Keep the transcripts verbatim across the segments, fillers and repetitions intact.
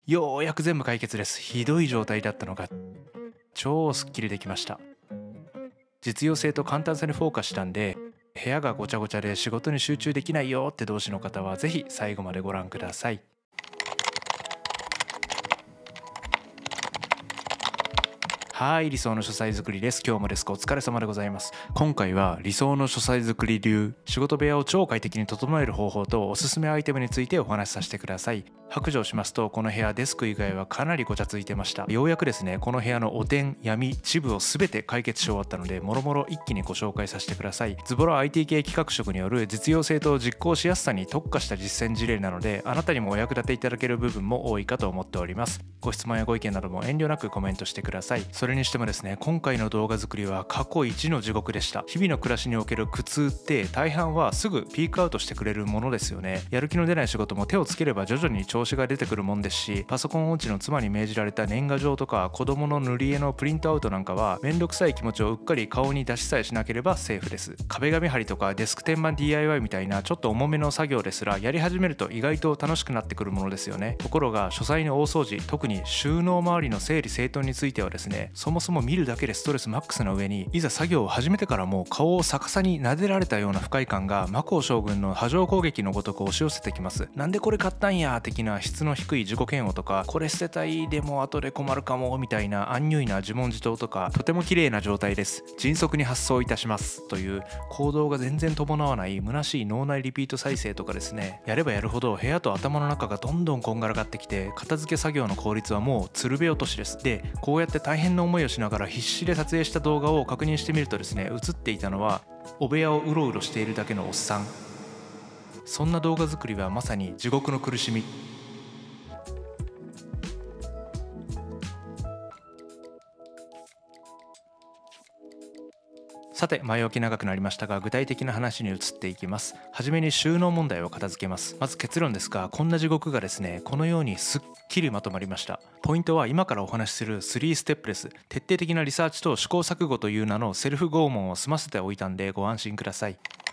ようやく全部解決です。ひどい状態だったのが超スッキリできました。実用性と簡単さにフォーカスしたんで、部屋がごちゃごちゃで仕事に集中できないよって同士の方はぜひ最後までご覧ください。はい、理想の書斎作りです。今日もデスクお疲れ様でございます。今回は理想の書斎作り流、仕事部屋を超快適に整える方法とおすすめアイテムについてお話しさせてください。白状しますと、この部屋デスク以外はかなりごちゃついてました。ようやくですね、この部屋の汚点、闇、恥部を全て解決し終わったので、もろもろ一気にご紹介させてください。ズボラ アイティー 系企画職による実用性と実行しやすさに特化した実践事例なので、あなたにもお役立ていただける部分も多いかと思っております。ご質問やご意見なども遠慮なくコメントしてください。それにしてもですね、今回の動画作りは過去一の地獄でした。日々の暮らしにおける苦痛って大半はすぐピークアウトしてくれるものですよね。やる気の出ない仕事も手をつければ徐々に調子が出てくるもんですし、パソコン音痴の妻に命じられた年賀状とか子供の塗り絵のプリントアウトなんかはめんどくさい気持ちをうっかり顔に出しさえしなければセーフです。壁紙貼りとかデスク天板 ディーアイワイ みたいなちょっと重めの作業ですらやり始めると意外と楽しくなってくるものですよね。ところが書斎の大掃除、特に収納周りの整理整頓についてはですね、そもそも見るだけでストレスマックスの上に、いざ作業を始めてからも顔を逆さに撫でられたような不快感が魔法将軍の波状攻撃のごとく押し寄せてきます。なんでこれ買ったんや的な質の低い自己嫌悪とか、これ捨てたいでも後で困るかもみたいなアンニュイな自問自答とか、とても綺麗な状態です、迅速に発送いたしますという行動が全然伴わない虚しい脳内リピート再生とかですね、やればやるほど部屋と頭の中がどんどんこんがらがってきて、片付け作業の効率はもうつるべ落としです。で、こうやって大変な思いをしながら必死で撮影した動画を確認してみるとですね、映っていたのはお部屋をうろうろしているだけのおっさん。そんな動画作りはまさに地獄の苦しみ。さて、前置き長くなりましたが、具体的な話に移っていきます。はじめに収納問題を片付けます。まず結論ですが、こんな地獄がですね、このようにすっきりまとまりました。ポイントは今からお話しするスリーステップです。徹底的なリサーチと試行錯誤という名のセルフ拷問を済ませておいたんでご安心ください。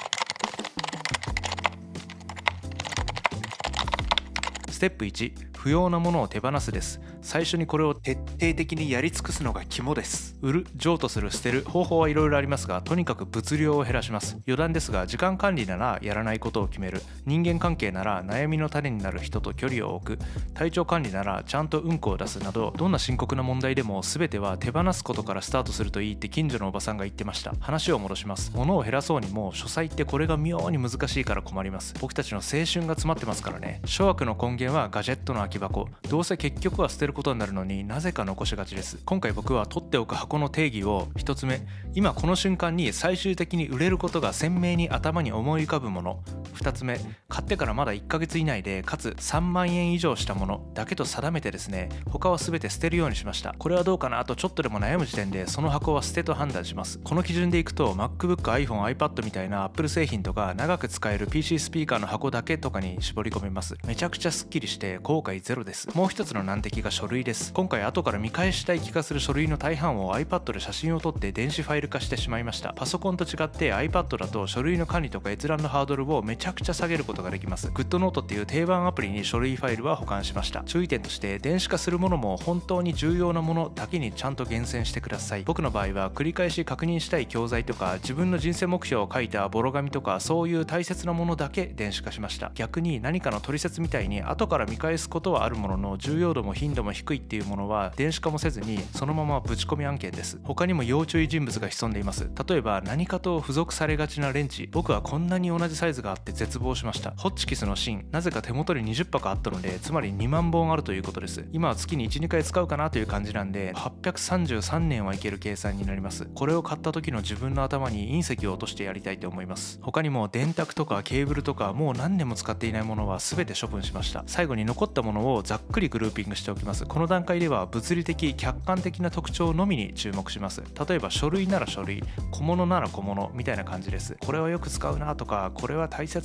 ステップいち、不要なものを手放すです。最初にこれを徹底的にやり尽くすのが肝です。売る、譲渡する、捨てる方法はいろいろありますが、とにかく物量を減らします。余談ですが、時間管理ならやらないことを決める、人間関係なら悩みの種になる人と距離を置く、体調管理ならちゃんとうんこを出すなど、どんな深刻な問題でも全ては手放すことからスタートするといいって近所のおばさんが言ってました。話を戻します。物を減らそうにも書斎ってこれが妙に難しいから困ります。僕たちの青春が詰まってますからね。諸悪の根源はガジェットの空き箱。どうせ結局は捨てることになるのになぜか残しがちです。今回僕は取っておく箱の定義をひとつめ、今この瞬間に最終的に売れることが鮮明に頭に思い浮かぶもの。ふたつめ、買ってからまだいっかげつ以内でかつさんまんえん以上したものだけと定めてですね、他は全て捨てるようにしました。これはどうかなとちょっとでも悩む時点でその箱は捨てと判断します。この基準でいくと MacBook、iPhone、iPad みたいな Apple 製品とか長く使える ピーシー スピーカーの箱だけとかに絞り込めます。めちゃくちゃスッキリして後悔ゼロです。もう一つの難敵が書類です。今回後から見返したい気がする書類の大半を iPad で写真を撮って電子ファイル化してしまいました。パソコンと違って iPad だと書類の管理とか閲覧のハードルをめちゃくちゃ下げることができます。 GoodNote っていう定番アプリに書類ファイルは保管しました。注意点として、電子化するものも本当に重要なものだけにちゃんと厳選してください。僕の場合は繰り返し確認したい教材とか自分の人生目標を書いたボロ紙とか、そういう大切なものだけ電子化しました。逆に何かの取説みたいに後から見返すことはあるものの、重要度も頻度も低いっていうものは電子化もせずにそのままぶち込み案件です。他にも要注意人物が潜んでいます。例えば何かと付属されがちなレンチ。僕はこんなに同じサイズがあって絶望しました。ホッチキスの芯、なぜか手元ににじゅっパックあったので、つまりにまんぼんあるということです。今は月にいち、にかい使うかなという感じなんで、はっぴゃくさんじゅうさんねんはいける計算になります。これを買った時の自分の頭に隕石を落としてやりたいと思います。他にも電卓とかケーブルとか、もう何年も使っていないものは全て処分しました。最後に残ったものをざっくりグルーピングしておきます。この段階では物理的客観的な特徴のみに注目します。例えば書類なら書類、小物なら小物みたいな感じです。これはよく使うなとか、これは大切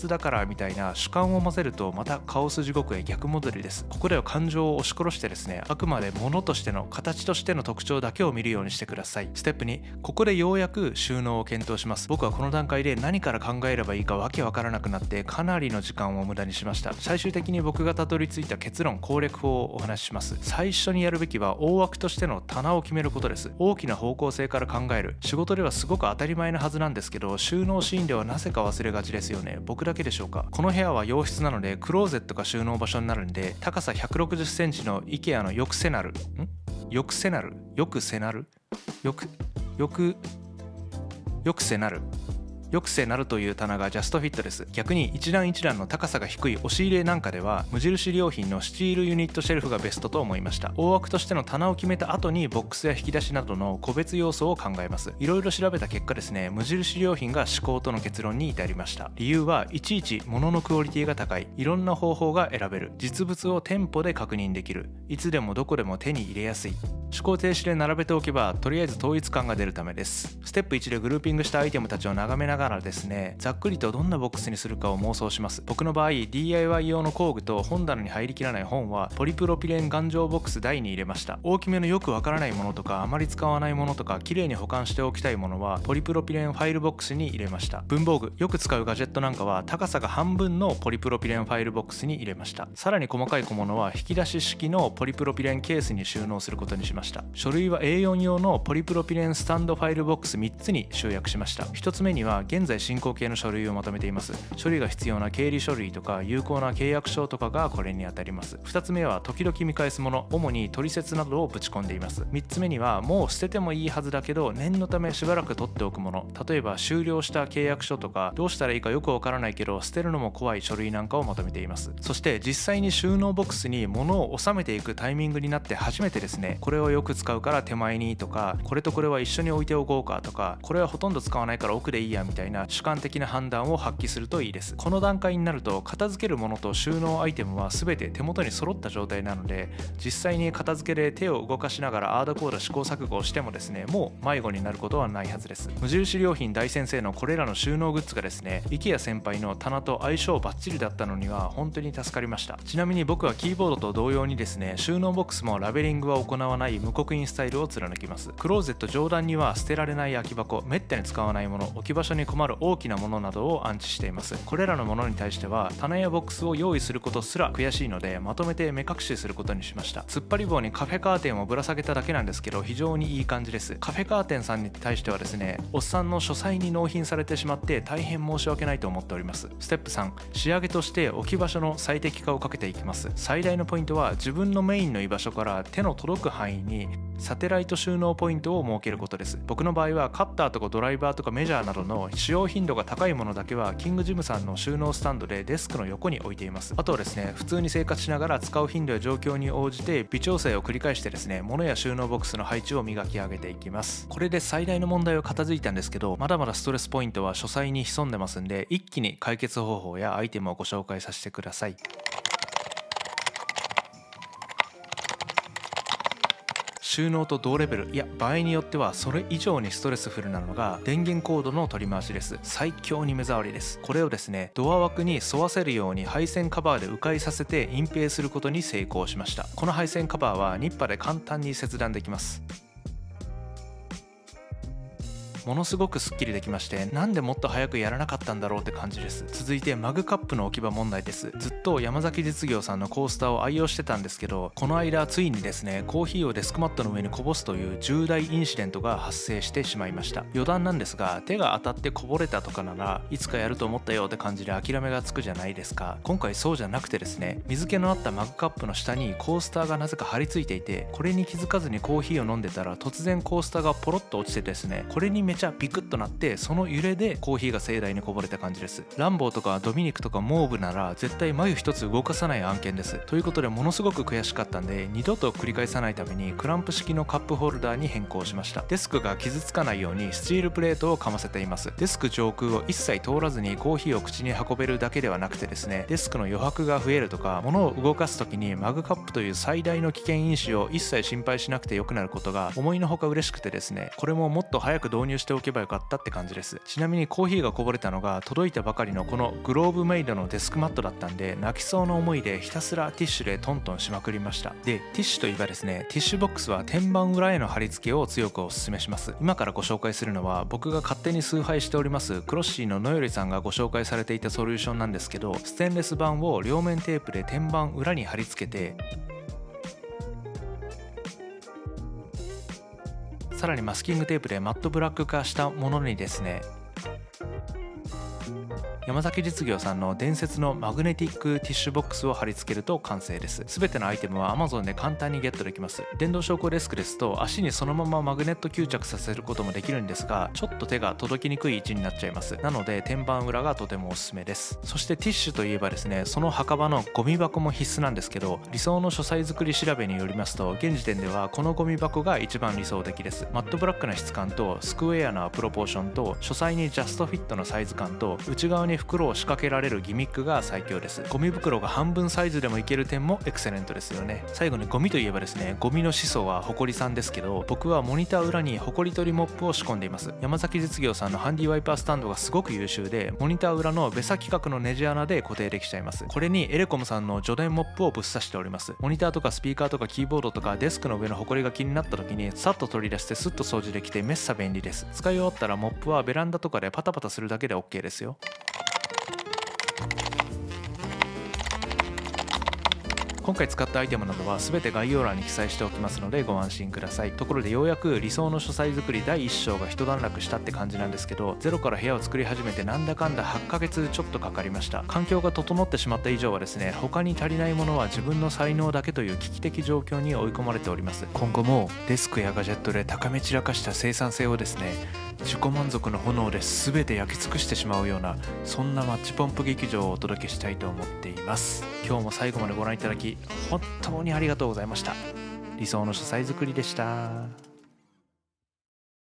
物だからみたいな主観を混ぜるとまたカオス地獄へ逆戻りです。ここでは感情を押し殺してですね、あくまで物としての形としての特徴だけを見るようにしてください。ステップに、ここでようやく収納を検討します。僕はこの段階で何から考えればいいかわけわからなくなってかなりの時間を無駄にしました。最終的に僕がたどり着いた結論、攻略法をお話しします。最初にやるべきは大枠としての棚を決めることです。大きな方向性から考える。仕事ではすごく当たり前なはずなんですけど、収納シーンではなぜか忘れがちですよね。僕だけでしょうか。この部屋は洋室なのでクローゼットが収納場所になるんで、高さひゃくろくじゅっセンチの IKEA のよくせなるんよくせなるよくせなるよくよくよくせなるよくせなるという棚がジャストフィットです。逆に一段一段の高さが低い押し入れなんかでは無印良品のスチールユニットシェルフがベストと思いました。大枠としての棚を決めた後にボックスや引き出しなどの個別要素を考えます。いろいろ調べた結果ですね、無印良品が至高との結論に至りました。理由はいちいち物のクオリティが高い、いろんな方法が選べる、実物を店舗で確認できる、いつでもどこでも手に入れやすい。思考停止で並べておけばとりあえず統一感が出るためです。ステップいちでグルーピングしたアイテムたちを眺めながらですね、ざっくりとどんなボックスにするかを妄想します。僕の場合 ディーアイワイ 用の工具と本棚に入りきらない本はポリプロピレン頑丈ボックス大に入れました。大きめのよくわからないものとかあまり使わないものとか綺麗に保管しておきたいものはポリプロピレンファイルボックスに入れました。文房具、よく使うガジェットなんかは高さが半分のポリプロピレンファイルボックスに入れました。さらに細かい小物は引き出し式のポリプロピレンケースに収納することにしました。書類は エーよん 用のポリプロピレンスタンドファイルボックスみっつに集約しました。ひとつめには現在進行形の書類をまとめています。処理が必要な経理書類とか有効な契約書とかがこれにあたります。ふたつめは時々見返すもの、主に取説などをぶち込んでいます。みっつめにはもう捨ててもいいはずだけど念のためしばらく取っておくもの、例えば終了した契約書とかどうしたらいいかよくわからないけど捨てるのも怖い書類なんかをまとめています。そして実際に収納ボックスに物を収めていくタイミングになって初めてですね、これをよく使うから手前にとか、これとこれは一緒に置いておこうかとか、これはほとんど使わないから奥でいいやみたいな主観的な判断を発揮するといいです。この段階になると片付けるものと収納アイテムは全て手元に揃った状態なので、実際に片付けで手を動かしながらアードコード試行錯誤をしてもですね、もう迷子になることはないはずです。無印良品大先生のこれらの収納グッズがですね、 IKEA 先輩の棚と相性バッチリだったのには本当に助かりました。ちなみに僕はキーボードと同様にですね、収納ボックスもラベリングは行わない無刻印スタイルを貫きます。クローゼット上段には捨てられない空き箱、めったに使わないもの、置き場所に困る大きなものなどを安置しています。これらのものに対しては棚やボックスを用意することすら悔しいので、まとめて目隠しすることにしました。突っ張り棒にカフェカーテンをぶら下げただけなんですけど非常にいい感じです。カフェカーテンさんに対してはですね、おっさんの書斎に納品されてしまって大変申し訳ないと思っております。ステップさん、仕上げとして置き場所の最適化をかけていきます。最大のポイントは自分のメインの居場所から手の届く範囲にサテライト収納ポイントを設けることです。僕の場合はカッターとかドライバーとかメジャーなどの使用頻度が高いものだけはキングジムさんの収納スタンドでデスクの横に置いています。あとはですね、普通に生活しながら使う頻度や状況に応じて微調整を繰り返してですね、物や収納ボックスの配置を磨き上げていきます。これで最大の問題を片付いたんですけど、まだまだストレスポイントは書斎に潜んでますんで、一気に解決方法やアイテムをご紹介させてください。収納と同レベル、いや場合によってはそれ以上にストレスフルなのが電源コードの取り回しです。最強に目障りです。これをですね、ドア枠に沿わせるように配線カバーで迂回させて隠蔽することに成功しました。この配線カバーはニッパで簡単に切断できます。ものすごくスッキリできまして、なんでもっと早くやらなかったんだろうって感じです。続いてマグカップの置き場問題です。ずっと山崎実業さんのコースターを愛用してたんですけど、この間ついにですね、コーヒーをデスクマットの上にこぼすという重大インシデントが発生してしまいました。余談なんですが、手が当たってこぼれたとかならいつかやると思ったよって感じで諦めがつくじゃないですか。今回そうじゃなくてですね、水気のあったマグカップの下にコースターがなぜか張り付いていて、これに気づかずにコーヒーを飲んでたら突然コースターがポロッと落ちてですね、これにめちゃビクッとなって、その揺れでコーヒーが盛大にこぼれた感じです。ランボーとかドミニクとかモーブなら絶対眉一つ動かさない案件です。ということでものすごく悔しかったんで、二度と繰り返さないためにクランプ式のカップホルダーに変更しました。デスクが傷つかないようにスチールプレートをかませています。デスク上空を一切通らずにコーヒーを口に運べるだけではなくてですね、デスクの余白が増えるとか、物を動かす時にマグカップという最大の危険因子を一切心配しなくてよくなることが思いのほか嬉しくてですね、これももっと早く導入しておけばよかったって感じです。ちなみにコーヒーがこぼれたのが届いたばかりのこのグローブメイドのデスクマットだったんで、泣きそうな思いでひたすらティッシュでトントンしまくりました。でティッシュといえばですね、ティッシュボックスは天板裏への貼り付けを強くお勧めします。今からご紹介するのは僕が勝手に崇拝しておりますクロッシーののよりさんがご紹介されていたソリューションなんですけど、ステンレス板を両面テープで天板裏に貼り付けて、さらにマスキングテープでマットブラック化したものにですね、山崎実業さんの伝説のマグネティックティッシュボックスを貼り付けると完成です。すべてのアイテムは Amazon で簡単にゲットできます。電動昇降デスクですと足にそのままマグネット吸着させることもできるんですが、ちょっと手が届きにくい位置になっちゃいます。なので天板裏がとてもおすすめです。そしてティッシュといえばですね、その墓場のゴミ箱も必須なんですけど、理想の書斎作り調べによりますと、現時点ではこのゴミ箱が一番理想的です。マットブラックな質感とスクエアなプロポーションと書斎にジャストフィットのサイズ感と内側に袋を仕掛けられるギミックが最強です。ゴミ袋が半分サイズでもいける点もエクセレントですよね。最後にゴミといえばですね、ゴミの始祖はホコリさんですけど、僕はモニター裏にホコリ取りモップを仕込んでいます。山崎実業さんのハンディワイパースタンドがすごく優秀で、モニター裏のベサ規格のネジ穴で固定できちゃいます。これにエレコムさんの除電モップをぶっ刺しております。モニターとかスピーカーとかキーボードとかデスクの上のホコリが気になった時にさっと取り出してスッと掃除できてめっさ便利です。使い終わったらモップはベランダとかでパタパタするだけで OK ですよ。今回使ったアイテムなどは全て概要欄に記載しておきますのでご安心ください。ところでようやく理想の書斎作りだいいっ章が一段落したって感じなんですけど、ゼロから部屋を作り始めてなんだかんだはちかげつちょっとかかりました。環境が整ってしまった以上はですね、他に足りないものは自分の才能だけという危機的状況に追い込まれております。今後もデスクやガジェットで高め散らかした生産性をですね、自己満足の炎で全て焼き尽くしてしまうような、そんなマッチポンプ劇場をお届けしたいと思っています。今日も最後までご覧いただき本当にありがとうございました。理想の書斎作りでした。